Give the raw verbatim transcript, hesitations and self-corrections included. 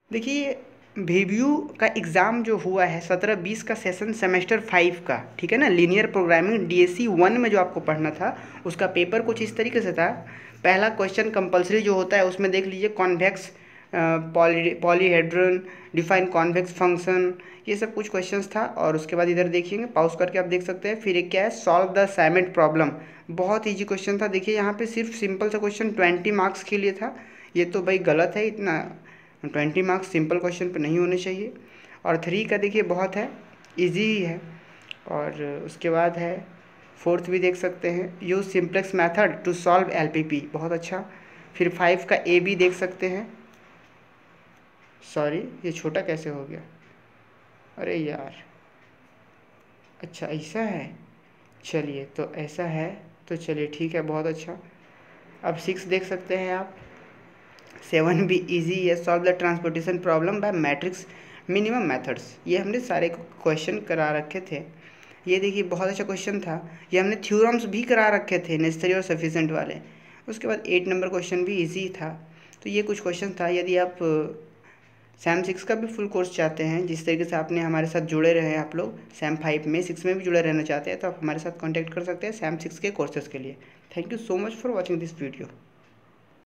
देखिए वीव्यू का एग्ज़ाम जो हुआ है सत्रह बीस का सेशन सेमेस्टर फाइव का, ठीक है ना, लीनियर प्रोग्रामिंग डीएससी वन में जो आपको पढ़ना था उसका पेपर कुछ इस तरीके से था। पहला क्वेश्चन कंपलसरी जो होता है उसमें देख लीजिए convex poly polyhedron, define convex function, ये सब कुछ क्वेश्चंस था। और उसके बाद इधर देखिएगा, पॉज करके आप देख सकते हैं। फिर एक क्या है, सॉल्व द असाइनमेंट प्रॉब्लम, बहुत ईजी क्वेश्चन था। देखिए यहाँ पे सिर्फ सिंपल सा क्वेश्चन ट्वेंटी मार्क्स के लिए था। ये तो भाई गलत है, इतना ट्वेंटी मार्क्स सिंपल क्वेश्चन पे नहीं होने चाहिए। और थ्री का देखिए बहुत है, इजी ही है। और उसके बाद है फोर्थ भी देख सकते हैं, use simplex method to solve LPP, बहुत अच्छा। फिर फाइव का ए बी देख सकते हैं। सॉरी ये छोटा कैसे हो गया, अरे यार, अच्छा ऐसा है, चलिए तो ऐसा है, तो चलिए ठीक है, बहुत अच्छा। अब सिक्स देख सकते हैं आप। सेवन भी इजी है, solve the transportation problem by matrix minimum methods, ये हमने सारे क्वेश्चन करा रखे थे। ये देखिए बहुत अच्छा क्वेश्चन था, ये हमने थ्योरम्स भी करा रखे थे नेसेसरी और सफिशेंट वाले। उसके बाद एट नंबर क्वेश्चन भी इजी था। तो ये कुछ क्वेश्चन था। यदि आप सैम सिक्स का भी फुल कोर्स चाहते हैं, जिस तरीके से आपने हमारे साथ जुड़े रहे हैं, आप लोग सैम फाइव में सिक्स में भी जुड़े रहना चाहते हैं, तो आप हमारे साथ कॉन्टैक्ट कर सकते हैं सैम सिक्स के कोर्सेज़ के लिए। Thank you so much for watching this video.